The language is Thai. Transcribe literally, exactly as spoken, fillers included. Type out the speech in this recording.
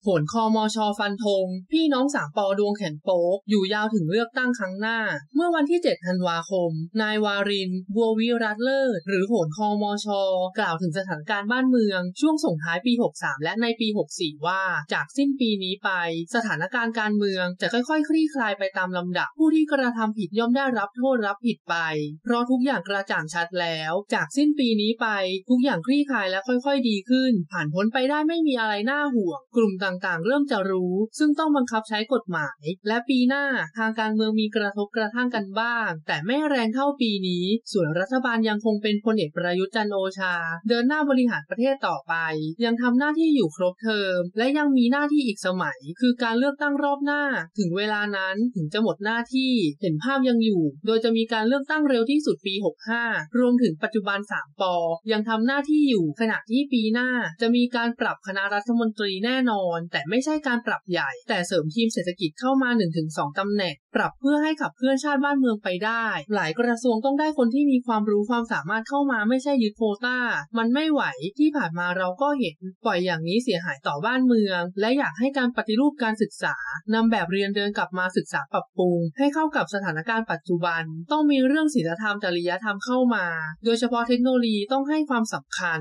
ผลคมช.ฟันธงพี่น้องสามปอดวงแข็งโป๊กอยู่ยาวถึงเลือกตั้งครั้งหน้าเมื่อวันที่เจ็ดธันวาคมนายวารินทร์บัววิรัตน์เลิศหรือโหนคมช.กล่าวถึงสถานการณ์บ้านเมืองช่วงส่งท้ายปีหกสามและในปีหกสี่ว่าจากสิ้นปีนี้ไปสถานการณ์การเมืองจะค่อยๆคลี่คลายไปตามลำดับผู้ที่กระทำผิดย่อมได้รับโทษรับผิดไปเพราะทุกอย่างกระจ่างชัดแล้วจากสิ้นปีนี้ไปทุกอย่างคลี่คลายและค่อยๆดีขึ้นผ่านพ้นไปได้ไม่มีอะไรน่าห่วงกลุ่มต่างๆเริ่มจะรู้ซึ่งต้องบังคับใช้กฎหมายและปีหน้าทางการเมืองมีกระทบกระทั่งกันบ้างแต่ไม่แรงเท่าปีนี้ส่วนรัฐบาลยังคงเป็นพลเอกประยุทธ์จันทร์โอชาเดินหน้าบริหารประเทศต่อไปยังทำหน้าที่อยู่ครบเทอมและยังมีหน้าที่อีกสมัยคือการเลือกตั้งรอบหน้าถึงเวลานั้นถึงจะหมดหน้าที่เห็นภาพยังอยู่โดยจะมีการเลือกตั้งเร็วที่สุดปีหกห้ารวมถึงปัจจุบันสามปอยังทำหน้าที่อยู่ขณะที่ปีหน้าจะมีการปรับคณะรัฐมนตรีแน่นอนแต่ไม่ใช่การปรับใหญ่แต่เสริมทีมเศรษฐกิจเข้ามา หนึ่งถึงสอง ตำแหน่งปรับเพื่อให้ขับเคลื่อนชาติบ้านเมืองไปได้หลายกระทรวงต้องได้คนที่มีความรู้ความสามารถเข้ามาไม่ใช่ยึดโควต้ามันไม่ไหวที่ผ่านมาเราก็เห็นปล่อยอย่างนี้เสียหายต่อบ้านเมืองและอยากให้การปฏิรูปการศึกษานำแบบเรียนเดินกลับมาศึกษาปรับปรุงให้เข้ากับสถานการณ์ปัจจุบันต้องมีเรื่องศีลธรรมจริยธรรมเข้ามาโดยเฉพาะเทคโนโลยีต้องให้ความสำคัญ